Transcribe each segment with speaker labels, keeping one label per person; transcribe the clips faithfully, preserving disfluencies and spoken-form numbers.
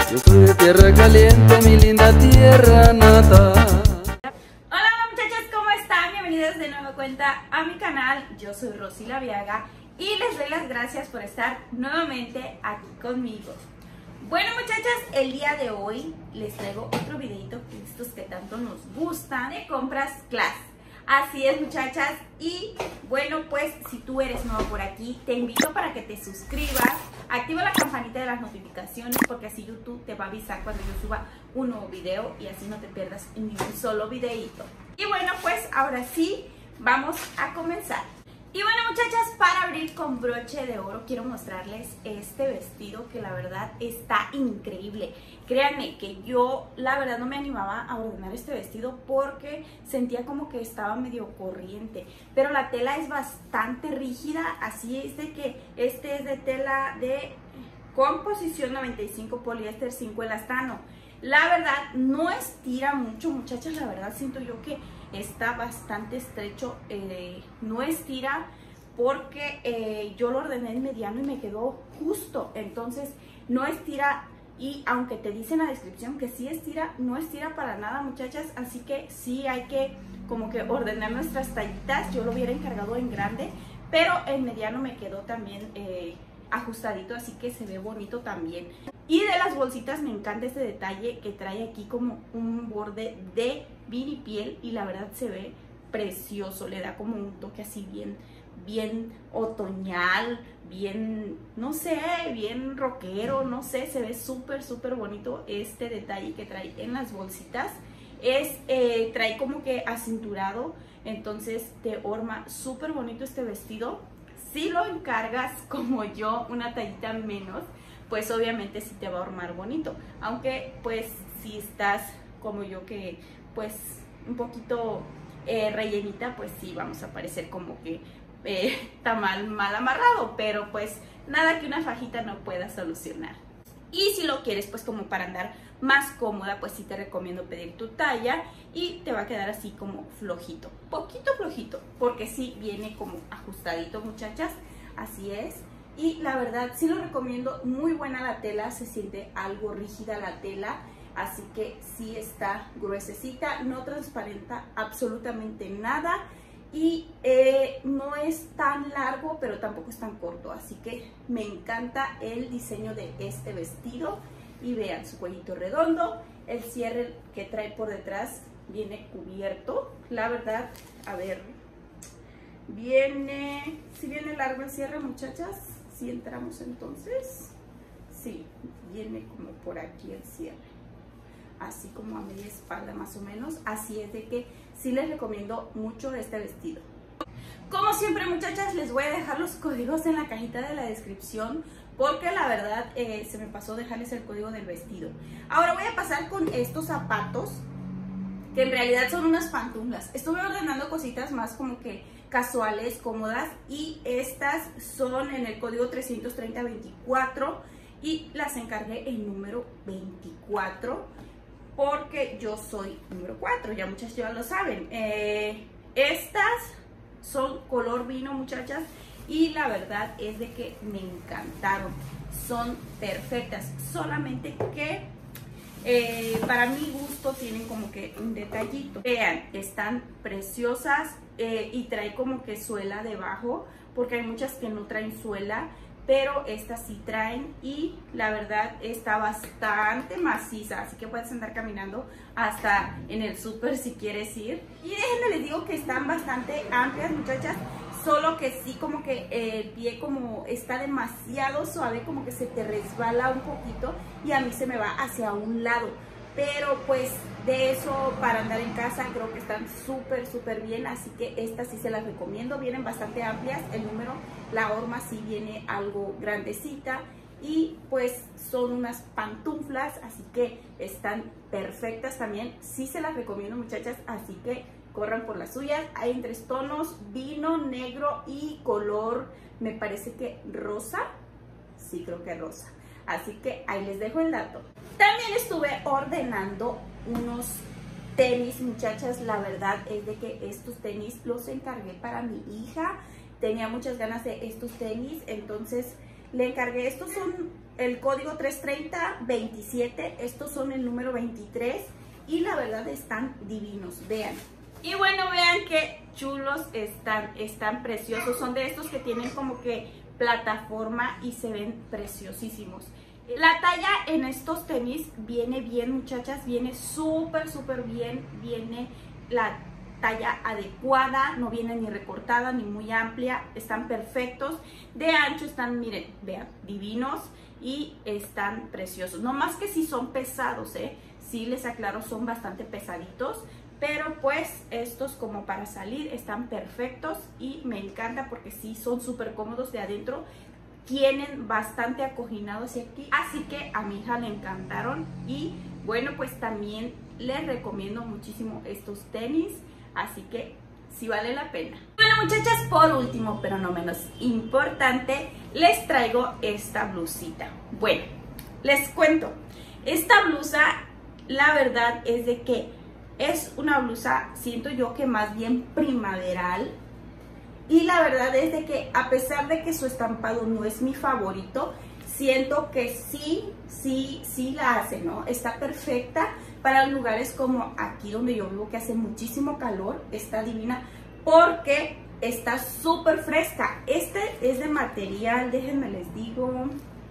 Speaker 1: Yo soy de tierra caliente, mi linda tierra natal.
Speaker 2: Hola, hola muchachos, ¿cómo están? Bienvenidos de nueva cuenta a mi canal. Yo soy Rosy Laviaga y les doy las gracias por estar nuevamente aquí conmigo. Bueno muchachas, el día de hoy les traigo otro videito, estos que tanto nos gustan, de compras class. Así es muchachas, y bueno pues si tú eres nuevo por aquí, te invito para que te suscribas, activa la campanita de las notificaciones porque así YouTube te va a avisar cuando yo suba un nuevo video y así no te pierdas ni un solo videito. Y bueno pues ahora sí, vamos a comenzar. Y bueno muchachas, para abrir con broche de oro quiero mostrarles este vestido que la verdad está increíble. Créanme que yo la verdad no me animaba a ordenar este vestido porque sentía como que estaba medio corriente, pero la tela es bastante rígida, así es de que este es de tela de composición noventa y cinco poliéster cinco elastano. La verdad no estira mucho muchachas, la verdad siento yo que está bastante estrecho, eh, no estira porque eh, yo lo ordené en mediano y me quedó justo, entonces no estira. Y aunque te dice en la descripción que sí estira, no estira para nada muchachas, así que sí hay que como que ordenar nuestras tallitas. Yo lo hubiera encargado en grande, pero en mediano me quedó también eh, ajustadito, así que se ve bonito también. Y de las bolsitas me encanta este detalle que trae aquí como un borde de vinipiel y la verdad se ve precioso, le da como un toque así bien, bien otoñal, bien, no sé, bien rockero, no sé, se ve súper, súper bonito este detalle que trae en las bolsitas. Es, eh, trae como que acinturado, entonces te orma súper bonito este vestido. Si lo encargas como yo, una tallita menos, pues obviamente sí te va a ormar bonito, aunque pues si estás como yo que pues un poquito eh, rellenita, pues sí vamos a parecer como que eh, tamal mal amarrado, pero pues nada que una fajita no pueda solucionar. Y si lo quieres pues como para andar más cómoda, pues sí te recomiendo pedir tu talla y te va a quedar así como flojito, poquito flojito, porque sí viene como ajustadito muchachas, así es. Y la verdad sí lo recomiendo, muy buena la tela, se siente algo rígida la tela, así que sí está gruesecita, no transparenta absolutamente nada y eh, no es tan largo pero tampoco es tan corto, así que me encanta el diseño de este vestido. Y vean su cuellito redondo, el cierre que trae por detrás viene cubierto, la verdad, a ver, viene, si viene largo el cierre muchachas. Si entramos entonces, sí, viene como por aquí el cierre, así como a media espalda más o menos, así es de que sí les recomiendo mucho este vestido. Como siempre muchachas, les voy a dejar los códigos en la cajita de la descripción porque la verdad eh, se me pasó dejarles el código del vestido. Ahora voy a pasar con estos zapatos que en realidad son unas pantuflas. Estuve ordenando cositas más como que casuales, cómodas, y estas son en el código trescientos treinta veinticuatro y las encargué en número veinticuatro porque yo soy número cuatro, ya muchas ya lo saben. Eh, estas son color vino muchachas y la verdad es de que me encantaron, son perfectas, solamente que Eh, para mi gusto tienen como que un detallito. Vean, están preciosas eh, y trae como que suela debajo, porque hay muchas que no traen suela, pero estas sí traen y la verdad está bastante maciza, así que puedes andar caminando hasta en el súper si quieres ir. Y déjenme les digo que están bastante amplias muchachas, solo que sí como que el pie como está demasiado suave, como que se te resbala un poquito y a mí se me va hacia un lado. Pero pues de eso para andar en casa creo que están súper súper bien, así que estas sí se las recomiendo, vienen bastante amplias, el número, la horma sí viene algo grandecita y pues son unas pantuflas, así que están perfectas también, sí se las recomiendo muchachas, así que corran por las suyas. Hay en tres tonos, vino, negro y color, me parece que rosa, sí creo que rosa, así que ahí les dejo el dato. También estuve ordenando unos tenis muchachas, la verdad es de que estos tenis los encargué para mi hija, tenía muchas ganas de estos tenis, entonces Le encargué, estos son el código tres treinta veintisiete, estos son el número veintitrés y la verdad están divinos, vean. Y bueno, vean qué chulos están, están preciosos, son de estos que tienen como que plataforma y se ven preciosísimos. La talla en estos tenis viene bien, muchachas, viene súper, súper bien, viene la talla adecuada, no viene ni recortada ni muy amplia, están perfectos, de ancho están, miren, vean, divinos y están preciosos, no más que si son pesados, eh, sí les aclaro, son bastante pesaditos, pero pues estos como para salir están perfectos y me encanta porque sí son súper cómodos de adentro, tienen bastante acoginado hacia aquí, así que a mi hija le encantaron y bueno, pues también les recomiendo muchísimo estos tenis, así que sí vale la pena. Bueno, muchachas, por último, pero no menos importante, les traigo esta blusita. Bueno, les cuento, esta blusa, la verdad es de que es una blusa, siento yo que más bien primaveral. Y la verdad es de que a pesar de que su estampado no es mi favorito, siento que sí, sí, sí la hace, ¿no? Está perfecta para lugares como aquí donde yo vivo, que hace muchísimo calor. Está divina porque está súper fresca. Este es de material, déjenme les digo,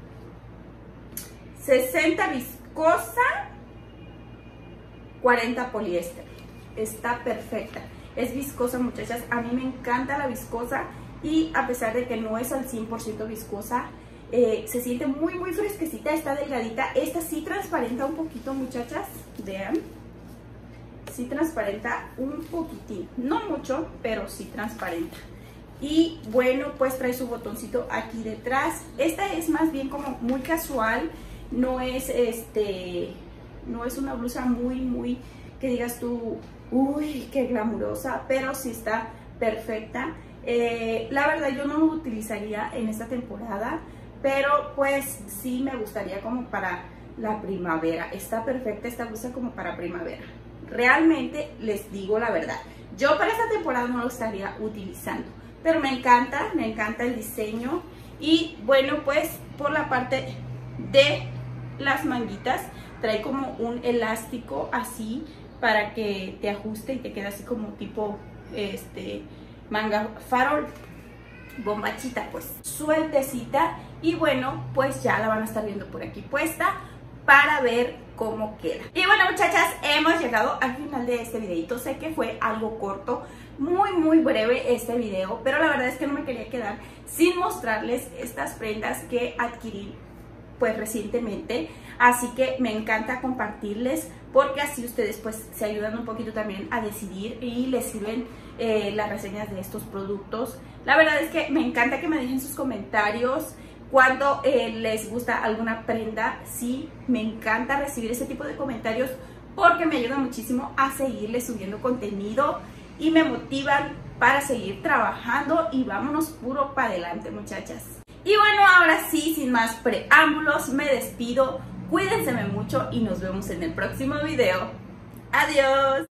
Speaker 2: sesenta viscosa, cuarenta poliéster. Está perfecta. Es viscosa, muchachas, a mí me encanta la viscosa y a pesar de que no es al cien por ciento viscosa, eh, se siente muy muy fresquecita, está delgadita. Esta sí transparenta un poquito, muchachas, vean, sí transparenta un poquitín, no mucho, pero sí transparenta. Y bueno, pues trae su botoncito aquí detrás. Esta es más bien como muy casual, no es este, no es una blusa muy muy que digas tú, uy, qué glamurosa, pero sí está perfecta. Eh, la verdad yo no lo utilizaría en esta temporada, pero pues sí me gustaría como para la primavera. Está perfecta esta blusa como para primavera. Realmente les digo la verdad, yo para esta temporada no lo estaría utilizando, pero me encanta, me encanta el diseño. Y bueno, pues por la parte de las manguitas trae como un elástico así para que te ajuste y te quede así como tipo este manga farol, bombachita, pues sueltecita. Y bueno, pues ya la van a estar viendo por aquí puesta para ver cómo queda. Y bueno, muchachas, hemos llegado al final de este videito. Sé que fue algo corto, muy muy breve este video, pero la verdad es que no me quería quedar sin mostrarles estas prendas que adquirí pues recientemente, así que me encanta compartirles porque así ustedes pues se ayudan un poquito también a decidir y les sirven eh, las reseñas de estos productos. La verdad es que me encanta que me dejen sus comentarios cuando eh, les gusta alguna prenda. Sí, me encanta recibir ese tipo de comentarios porque me ayuda muchísimo a seguirles subiendo contenido y me motivan para seguir trabajando y vámonos puro para adelante, muchachas. Y bueno, ahora sí, sin más preámbulos, me despido. Cuídense mucho y nos vemos en el próximo video. Adiós.